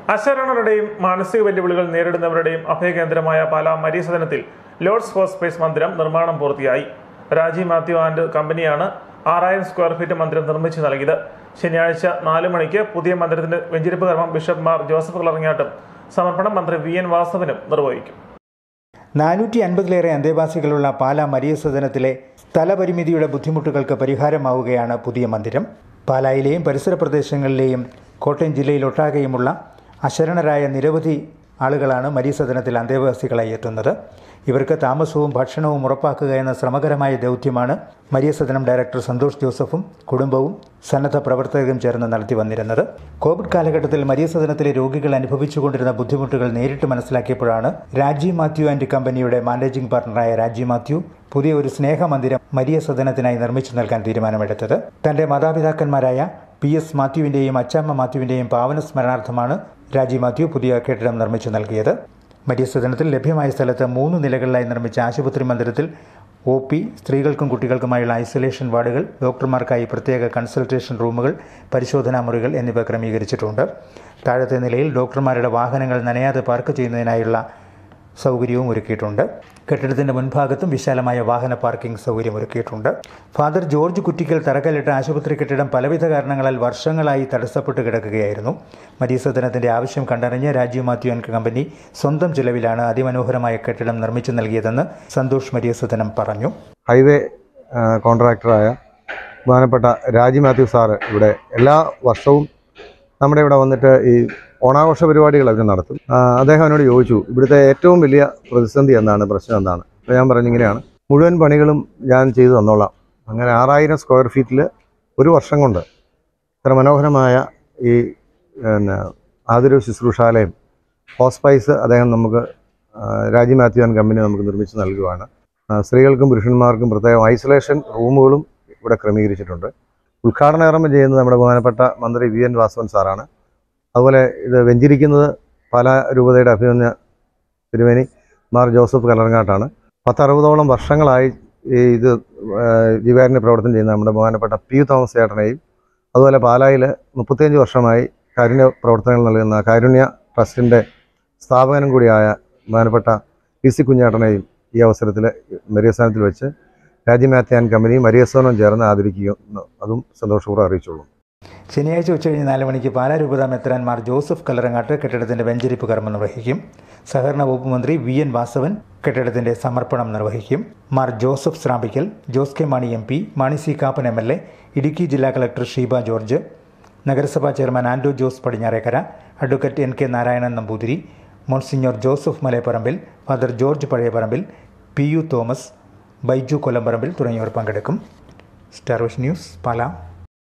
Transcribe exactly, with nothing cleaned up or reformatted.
അശരണരുടെയും മാനസിക വെല്ലുവിളികൾ നേരിടുന്നവരുടെയും അഭയകേന്ദ്രമായ പാലാ മരിയ സദനത്തിൽ ലോർഡ്സ് ഹോസ്പേസ് മന്ദിരം നിർമ്മാണം പൂർത്തിയായി. രാജീവ് മാത്യു ആൻഡ് കമ്പനിയാണ് ആറായിരം സ്ക്വയർ ഫീറ്റ് മന്ദിരം നിർമ്മിച്ചു നൽകിയത്. ശനിയാഴ്ച നാല് മണിക്ക് പുതിയ മന്ദിരത്തിന്റെ വെഞ്ചരിപ്പ് കർമ്മം ബിഷപ്പ് മാർ ജോസഫ് കളറിങ്ങാട്ടും സമർപ്പണം മന്ത്രി വി എൻ വാസവനും നിർവഹിക്കും. നാനൂറ്റി അൻപതിലേറെ അന്തേവാസികളുള്ള പാലാ മരിയ സദനത്തിലെ സ്ഥലപരിമിതിയുടെ ബുദ്ധിമുട്ടുകൾക്ക് പരിഹാരമാവുകയാണ് പുതിയ മന്ദിരം. പാലായിലെയും പരിസര പ്രദേശങ്ങളിലെയും കോട്ടയം ജില്ലയിലൊട്ടാകെയുമുള്ള അശരണരായ നിരവധി ആളുകളാണ് മരിയ സദനത്തിൽ അന്തേവാസികളായി എത്തുന്നത്. ഇവർക്ക് താമസവും ഭക്ഷണവും ഉറപ്പാക്കുക എന്ന ശ്രമകരമായ ദൗത്യമാണ് മരിയ സദനം ഡയറക്ടർ സന്തോഷ് ജോസഫും കുടുംബവും സന്നദ്ധ പ്രവർത്തകരും ചേർന്ന് നടത്തി വന്നിരുന്നത്. കോവിഡ് കാലഘട്ടത്തിൽ മരിയ സദനത്തിലെ രോഗികൾ അനുഭവിച്ചുകൊണ്ടിരുന്ന ബുദ്ധിമുട്ടുകൾ നേരിട്ട് മനസ്സിലാക്കിയപ്പോഴാണ് രാജീവ് മാത്യു ആൻഡ് കമ്പനിയുടെ മാനേജിംഗ് പാർട്ണറായ രാജീവ് മാത്യു പുതിയ ഒരു സ്നേഹമന്ദിരം മരിയ സദനത്തിനായി നിർമ്മിച്ചു നൽകാൻ തീരുമാനമെടുത്തത്. തന്റെ മാതാപിതാക്കന്മാരായ പി എസ് മാത്യുവിൻ്റെയും അച്ചാമ്മ മാത്യുവിൻ്റെയും പാവന സ്മരണാർത്ഥമാണ് രാജീവ് മാത്യു പുതിയ കെട്ടിടം നിർമ്മിച്ചു നൽകിയത്. മരിയ സദനത്തിൽ ലഭ്യമായ സ്ഥലത്ത് മൂന്ന് നിലകളിലായി നിർമ്മിച്ച ആശുപത്രി മന്ദിരത്തിൽ ഒ പി, സ്ത്രീകൾക്കും കുട്ടികൾക്കുമായുള്ള ഐസൊലേഷൻ വാർഡുകൾ, ഡോക്ടർമാർക്കായി പ്രത്യേക കൺസൾട്ടേഷൻ റൂമുകൾ, പരിശോധനാ മുറികൾ എന്നിവ ക്രമീകരിച്ചിട്ടുണ്ട്. താഴത്തെ നിലയിൽ ഡോക്ടർമാരുടെ വാഹനങ്ങൾ നനയാതെ പാർക്ക് ചെയ്യുന്നതിനായുള്ള സൗകര്യവും ഒരുക്കിയിട്ടുണ്ട്. കെട്ടിടത്തിന്റെ മുൻഭാഗത്തും വിശാലമായ വാഹന പാർക്കിംഗ് സൗകര്യം ഒരുക്കിയിട്ടുണ്ട്. ഫാദർ ജോർജ് കുറ്റിക്കൽ തറക്കല്ലിട്ട ആശുപത്രി കെട്ടിടം പലവിധ കാരണങ്ങളാൽ വർഷങ്ങളായി തടസ്സപ്പെട്ട് കിടക്കുകയായിരുന്നു. മരിയ സദനത്തിന്റെ ആവശ്യം കണ്ടറിഞ്ഞ് രാജീവ് മാത്യു ആൻഡ് കമ്പനി സ്വന്തം ചിലവിലാണ് അതിമനോഹരമായ കെട്ടിടം നിർമ്മിച്ചു നൽകിയതെന്ന് സന്തോഷ് മരിയ സദനം പറഞ്ഞു. ഹൈവേ കോൺട്രാക്ടറായ ബഹുമാനപ്പെട്ട രാജീവ് മാത്യു സാറ് ഇവിടെ എല്ലാ വർഷവും നമ്മുടെ ഇവിടെ വന്നിട്ട് ഈ ഓണാഘോഷ പരിപാടികൾ അവർ നടത്തും. അദ്ദേഹം എന്നോട് ചോദിച്ചു, ഇവിടുത്തെ ഏറ്റവും വലിയ പ്രതിസന്ധി എന്താണ്, പ്രശ്നം എന്താണ്? അപ്പോൾ ഞാൻ പറഞ്ഞു, ഇങ്ങനെയാണ്, മുഴുവൻ പണികളും ഞാൻ ചെയ്തു തന്നോളാം. അങ്ങനെ ആറായിരം സ്ക്വയർ ഫീറ്റിൽ ഒരു വർഷം കൊണ്ട് ഇത്ര മനോഹരമായ ഈ പിന്നെ ആതുര ശുശ്രൂഷാലയം ഹോസ്പൈസ് അദ്ദേഹം നമുക്ക് രാജീവ് മാത്യു ആൻഡ് കമ്പനി നമുക്ക് നിർമ്മിച്ച് നൽകുകയാണ്. സ്ത്രീകൾക്കും പുരുഷന്മാർക്കും പ്രത്യേകം ഐസൊലേഷൻ റൂമുകളും ഇവിടെ ക്രമീകരിച്ചിട്ടുണ്ട്. ഉദ്ഘാടന കർമ്മം ചെയ്യുന്നത് നമ്മുടെ ബഹുമാനപ്പെട്ട മന്ത്രി വി എൻ വാസവൻ സാറാണ്. അതുപോലെ ഇത് വെഞ്ചരിക്കുന്നത് പാലാ രൂപതയുടെ അഭിമന്യ തിരുമേനി മാർ ജോസഫ് കളറിങ്ങാട്ടാണ്. പത്തറുപതോളം വർഷങ്ങളായി ഈ ഇത് ജീവകാരുണ്യ പ്രവർത്തനം ചെയ്യുന്ന നമ്മുടെ ബഹുമാനപ്പെട്ട പി യു തോമസ് ചേട്ടനെയും, അതുപോലെ പാലായിൽ മുപ്പത്തിയഞ്ച് വർഷമായി കാരുണ്യ പ്രവർത്തനങ്ങൾ നൽകുന്ന കാരുണ്യ ട്രസ്റ്റിൻ്റെ സ്ഥാപകനും കൂടിയായ ബഹുമാനപ്പെട്ട പി സി കുഞ്ഞേട്ടനെയും ഈ അവസരത്തിൽ മരിയ സദനത്തിൽ വെച്ച് രാജീവ് മാത്യു ആൻഡ് കമ്പനി മരിയ സദനം ചേർന്ന് ആദരിക്കുന്നു. അതും സന്തോഷപൂർവ്വം അറിയിച്ചോളൂ. ശനിയാഴ്ച ഉച്ചകഴിഞ്ഞ് നാല് മണിക്ക് പാലാ രൂപതാ മെത്രാൻ മാർ ജോസഫ് കല്ലറങ്ങാട്ട് കെട്ടിടത്തിന്റെ വെഞ്ചരിപ്പ് കർമ്മം നിർവഹിക്കും. സഹകരണ വകുപ്പ് മന്ത്രി വി എൻ വാസവൻ കെട്ടിടത്തിന്റെ സമർപ്പണം നിർവഹിക്കും. Mar Joseph Srampickal, Jose K Mani M P, Mani C Kappan M L A, Idukki ജില്ലാ കളക്ടർ ഷീബ ജോർജ്, നഗരസഭാ chairman Ando Jose Padinjarekara, advocate N K Narayanan Namboothiri, monsignor Joseph Malayaparambil, father George Pazhayaparambil, P U Thomas, Baiju Kollamparambil തുടങ്ങിയവർ പങ്കെടുക്കും. Star vision news, Pala.